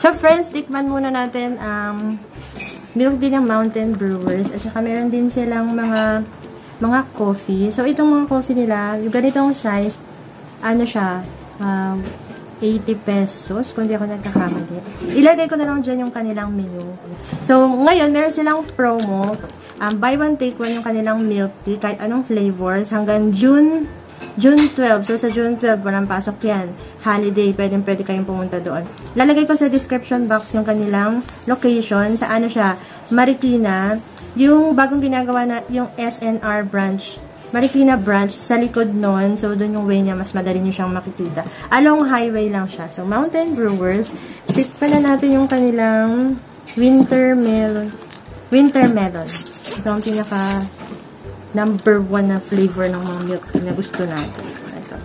So, friends, tikman muna natin ang milk tea ng Mountain Brewers. At saka meron din silang mga coffee. So, itong mga coffee nila, yung ganitong size, ano siya, 80 pesos, kung di ako nagkakamali. Ilagay ko na lang dyan yung kanilang menu. So, ngayon, meron silang promo. Buy one, take one yung kanilang milk tea, kahit anong flavors, hanggang June 12. So, sa June 12, walang pasok yan. Holiday, pwede kayong pumunta doon. Lalagay ko sa description box yung kanilang location. Sa ano siya, Marikina. Yung bagong ginagawa na, yung SNR branch. Marikina branch, sa likod nun. So, doon yung way niya, mas madali nyo siyang makikita. Along highway lang siya. So, Mountain Brewers. Tikpan na natin yung kanilang winter melon. Ito ang pinaka number 1 na flavor ng mga milk tea na gusto natin. Ito.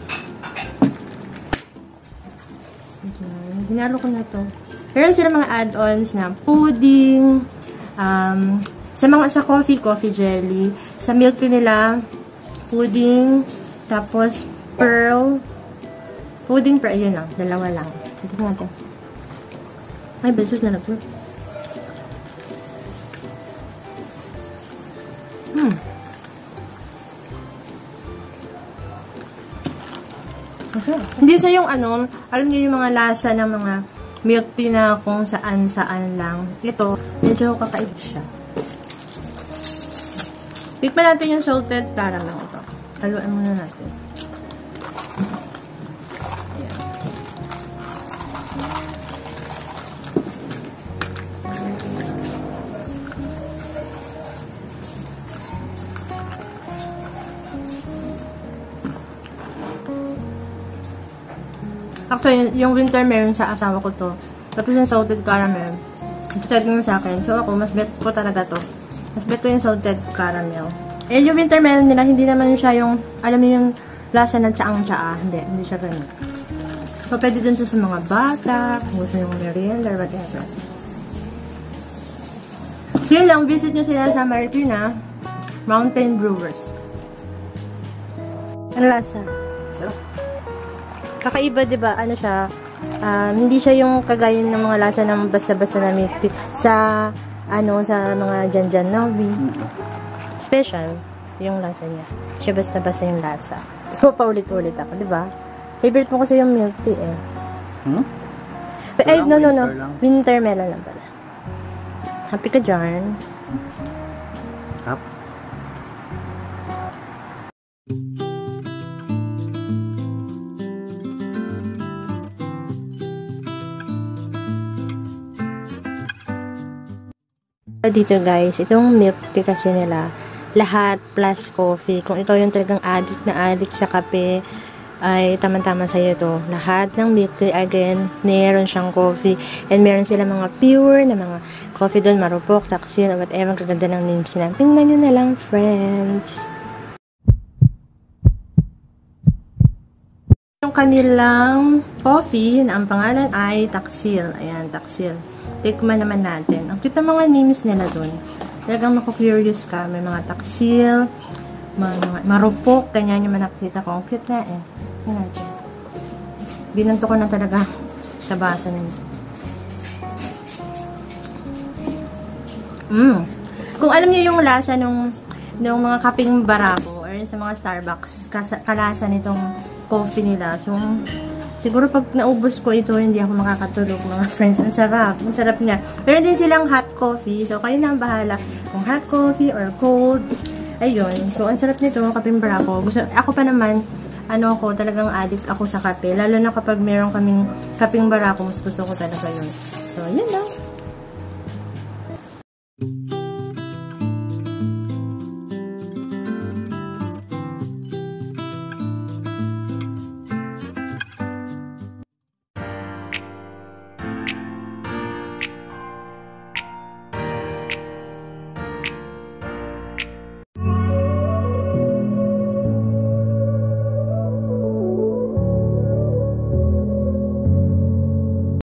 Hinalo ko na to. Meron sila mga add-ons na pudding, sa coffee jelly. Sa milk tea nila, pudding, tapos pudding pearl, yun lang, dalawa lang. Tignan natin. Ay, besos na lang. Okay. Hindi sa yung alam niyo yung mga lasa ng mga milk tea na kung saan-saan lang. Ito, medyo kakaiba siya. Tikman natin yung salted caramel ito. Haluan muna natin. Ayan. Actually, yung winter meron sa asawa ko to. Tapos yung salted caramel. Ito mo sa akin. So ako, mas bet ko talaga to. Mas bet ko yung salted caramel. Eh, yung winter melon nila, hindi naman siya yung, alam mo yung lasa ng tsaang-tsaa. Hindi siya ganun. So, pwede dun sa mga bata, kung gusto yung merienda or whatever. So, yun lang, visit nyo sila sa Marikina, Mountain Brewers. Ano lasa? Kakaiba, diba? Ano siya? Hindi siya yung kagaya ng mga lasa ng basta-basta na milk tea. Sa mga dyan-dyan na special yung lasa niya. Siya basta-basta yung lasa. So, paulit-ulit ako, diba? Favorite mo kasi yung milk tea, eh. Ay, no. Winter melon lang pala. Happy ka dyan? Happy. Dito guys, itong milk tea kasi nila, lahat plus coffee. Kung ikaw yung talagang addict sa kape, ay tamang-tama sa'yo ito. Lahat ng milk tea, again, meron siyang coffee. And meron sila mga pure na mga coffee doon, marupok, taksil, whatever, kaganda ng names nila. Tingnan nyo na lang, friends. Yung kanilang coffee, na ang pangalan ay Taksil. Ayan, Taksil. Tikman naman natin. Ang cute mga names nila doon. Talagang mako-curious ka. May mga taksil, mga marupok. Ganyan yung nakita ko. Ang cute na eh. Tingnan natin. Binanto ko na talaga sa basa nito. Kung alam niyo yung lasa nung mga kaping barako or sa mga Starbucks, kalasa nitong coffee nila. So, siguro pag naubos ko ito, hindi ako makakatulog, mga friends. Ang sarap. Ang sarap niya. Pero din silang hot coffee. So, kayo na ang bahala kung hot coffee or cold. Ayun. So, ang sarap nito, kaping barako. Ako pa naman, talagang addict ako sa kape. Lalo na kapag meron kaming kaping barako, mas gusto ko talaga yun. So, yun lang.